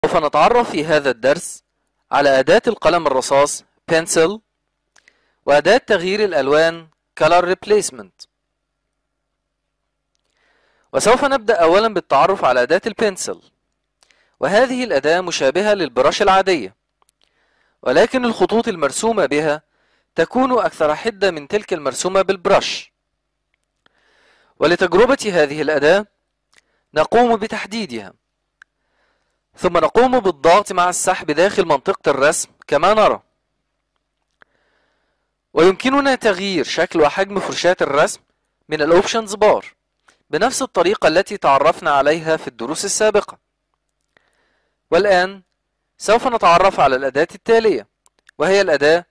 سوف نتعرف في هذا الدرس على أداة القلم الرصاص Pencil وأداة تغيير الألوان Color Replacement. وسوف نبدأ أولا بالتعرف على أداة البنسل، وهذه الأداة مشابهة للبرش العادية، ولكن الخطوط المرسومة بها تكون أكثر حدة من تلك المرسومة بالبرش. ولتجربة هذه الأداة نقوم بتحديدها، ثم نقوم بالضغط مع السحب داخل منطقة الرسم كما نرى. ويمكننا تغيير شكل وحجم فرشاة الرسم من الأوبشنز بار بنفس الطريقة التي تعرفنا عليها في الدروس السابقة. والآن سوف نتعرف على الأداة التالية، وهي الأداة